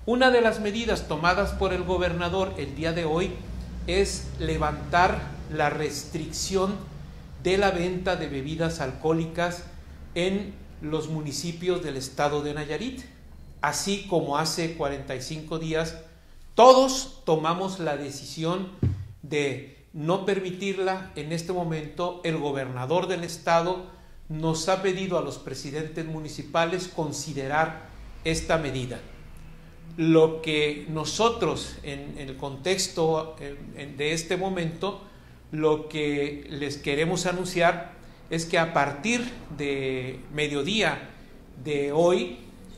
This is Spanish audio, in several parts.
Una de las medidas tomadas por el gobernador el día de hoy es levantar la restricción de la venta de bebidas alcohólicas en los municipios del estado de Nayarit. Así como hace 45 días todos tomamos la decisión de no permitirla, en este momento el gobernador del estado nos ha pedido a los presidentes municipales considerar esta medida. Lo que nosotros en el contexto de este momento, lo que les queremos anunciar es que a partir de mediodía de hoy,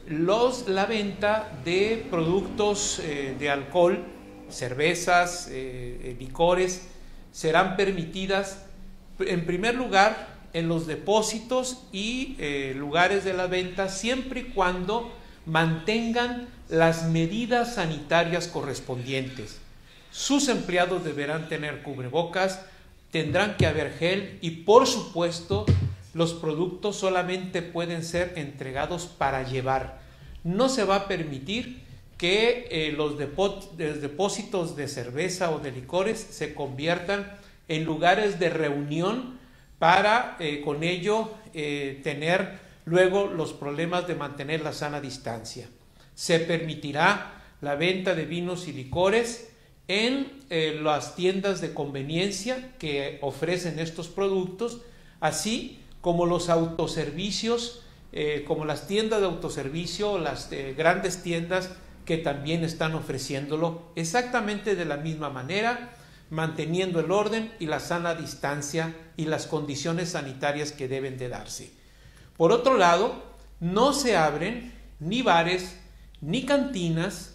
la venta de productos de alcohol, cervezas, licores, serán permitidas en primer lugar en los depósitos y lugares de la venta, siempre y cuando mantengan las medidas sanitarias correspondientes. Sus empleados deberán tener cubrebocas, tendrán que haber gel y, por supuesto, los productos solamente pueden ser entregados para llevar. No se va a permitir que los depósitos de cerveza o de licores se conviertan en lugares de reunión para con ello tener luego los problemas de mantener la sana distancia. Se permitirá la venta de vinos y licores en las tiendas de conveniencia que ofrecen estos productos, así como los autoservicios, como las tiendas de autoservicio, las grandes tiendas que también están ofreciéndolo exactamente de la misma manera, manteniendo el orden y la sana distancia y las condiciones sanitarias que deben de darse. Por otro lado, no se abren ni bares, ni cantinas,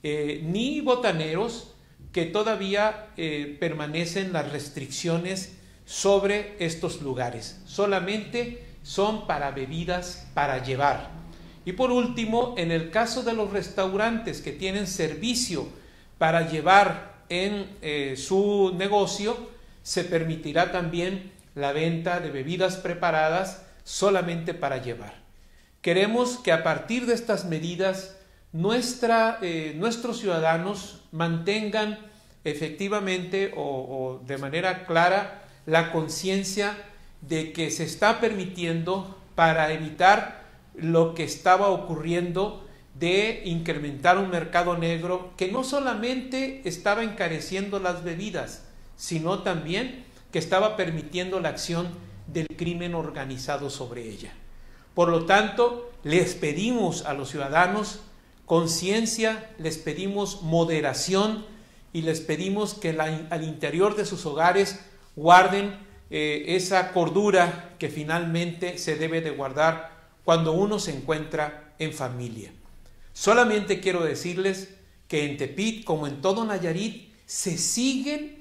ni botaneros, que todavía permanecen las restricciones sobre estos lugares. Solamente son para bebidas para llevar. Y por último, en el caso de los restaurantes que tienen servicio para llevar en su negocio, se permitirá también la venta de bebidas preparadas solamente para llevar. Queremos que a partir de estas medidas nuestros ciudadanos mantengan efectivamente o de manera clara la conciencia de que se está permitiendo para evitar lo que estaba ocurriendo de incrementar un mercado negro que no solamente estaba encareciendo las bebidas, sino también que estaba permitiendo la acción del crimen organizado sobre ella. Por lo tanto, les pedimos a los ciudadanos conciencia, les pedimos moderación y les pedimos que al interior de sus hogares guarden esa cordura que finalmente se debe de guardar cuando uno se encuentra en familia. Solamente quiero decirles que en Tepic, como en todo Nayarit, se sigue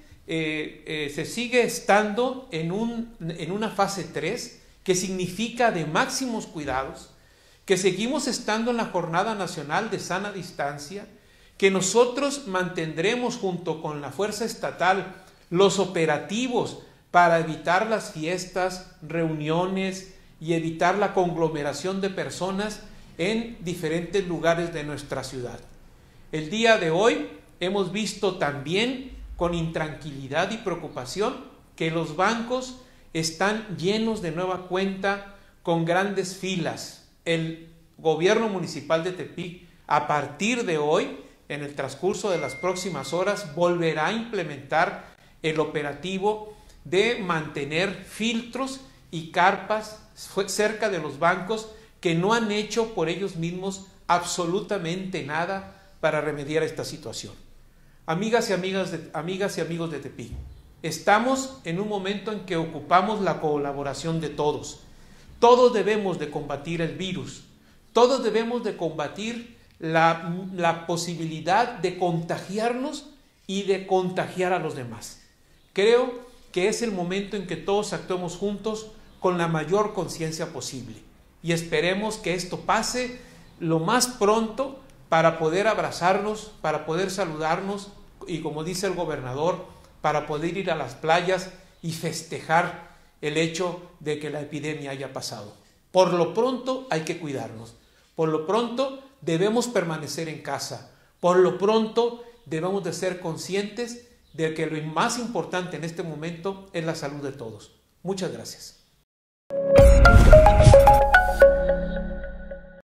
estando en una fase 3, que significa de máximos cuidados, que seguimos estando en la Jornada Nacional de Sana Distancia, que nosotros mantendremos junto con la Fuerza Estatal los operativos para evitar las fiestas, reuniones y evitar la conglomeración de personas en diferentes lugares de nuestra ciudad. El día de hoy hemos visto también con intranquilidad y preocupación que los bancos están llenos de nueva cuenta con grandes filas. El gobierno municipal de Tepic, a partir de hoy, en el transcurso de las próximas horas, volverá a implementar el operativo de mantener filtros y carpas cerca de los bancos que no han hecho por ellos mismos absolutamente nada para remediar esta situación. Amigas y amigos de Tepic, estamos en un momento en que ocupamos la colaboración de todos. Todos debemos de combatir el virus, todos debemos de combatir la posibilidad de contagiarnos y de contagiar a los demás. Creo que es el momento en que todos actuemos juntos con la mayor conciencia posible y esperemos que esto pase lo más pronto para poder abrazarnos, para poder saludarnos y, como dice el gobernador, para poder ir a las playas y festejar el hecho de que la epidemia haya pasado. Por lo pronto hay que cuidarnos, por lo pronto debemos permanecer en casa, Por lo pronto, debemos de ser conscientes de que lo más importante en este momento es la salud de todos. Muchas gracias.